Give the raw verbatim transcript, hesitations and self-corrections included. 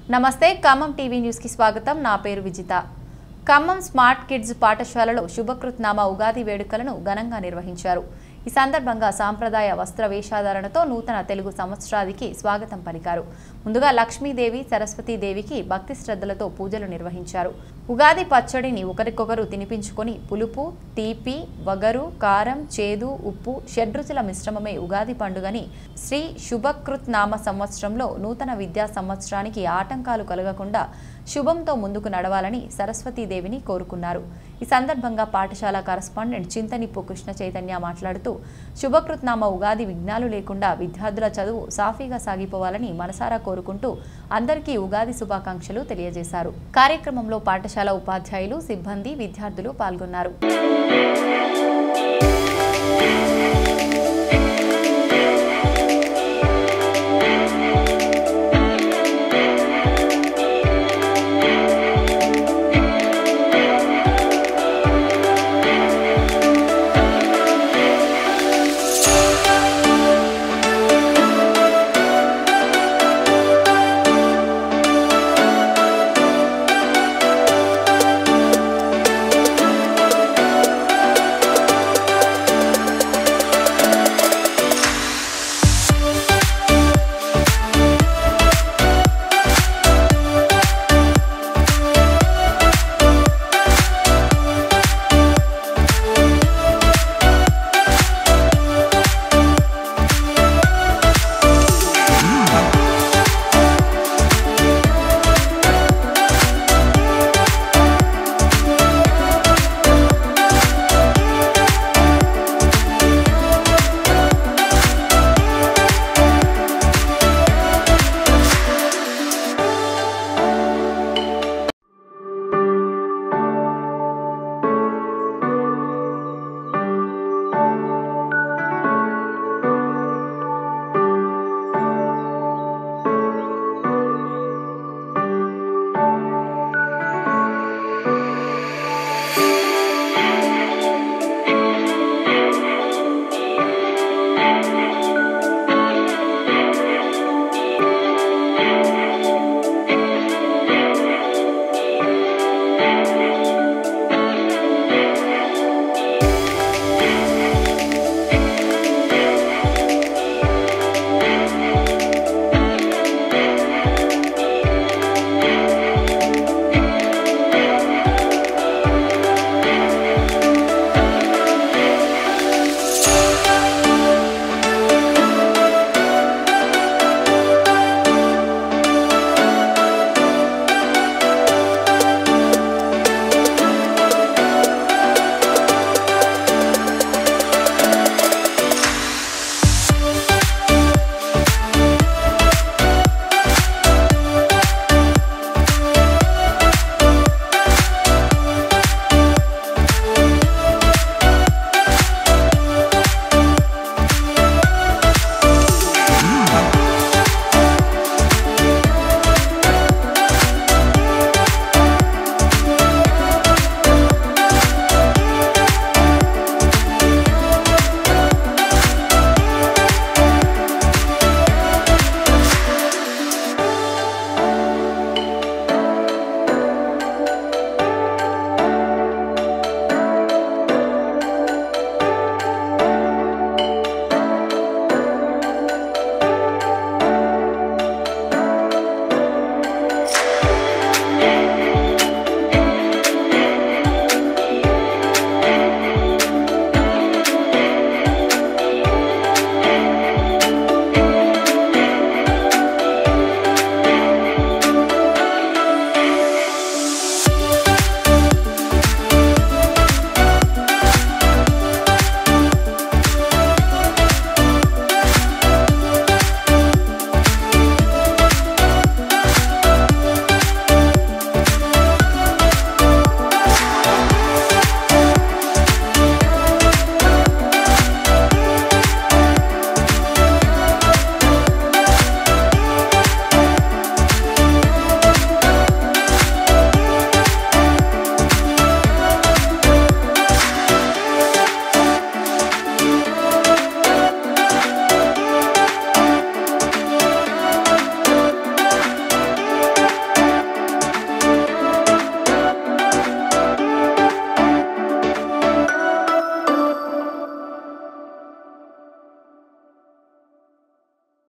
నమస్తే Khammam TV news కి స్వాగతం నా పేరు విజిత ఖమ్మం స్మార్ట్ కిడ్స్ పాఠశాలలో శుభకృత్ నామ ఉగాది వేడుకలను ఘనంగా నిర్వహించారు ఈ సందర్భంగా సాంప్రదాయ వస్త్ర వేషధారణతో నూతన తెలుగు సంవత్సరానికి స్వాగతం పలికారు ముందుగా లక్ష్మీదేవి సరస్వతీదేవికి భక్తి శ్రద్ధలతో పూజలు నిర్వహించారు ఉగాది పచ్చడిని ఒకరికొకరు తినిపించుకొని పులుపు తీపి వగరు కారం చేదు ఉప్పు షడ్రుచుల మిశ్రమమే ఉగాది పండుగని శ్రీ శుభకృత్ నామ సంవత్సరంలో నూతన విద్యా సంవత్సరానికి ఆటంకాలు కలగకుండా శుభంతో ముందుకు నడవాలని సరస్వతీదేవిని కోరుకున్నారు ఈ సందర్భంగా పాఠశాల కరెస్పాండెంట్ చింతనిప్పు కృష్ణ చైతన్య మాట్లాడుతూ శుభకృత్ నామ ఉగాది విఘ్నాలు లేకుండా విద్యార్థుల చదువు సాఫీగా సాగిపోవాలని మనసారా కోరుకుంటూ అందరికీ ఉగాది శుభాకాంక్షలు తెలియజేశారు కార్యక్రమంలో పాఠశాల ఉపాధ్యాయులు సిబ్బంది విద్యార్థులు పాల్గొన్నారు.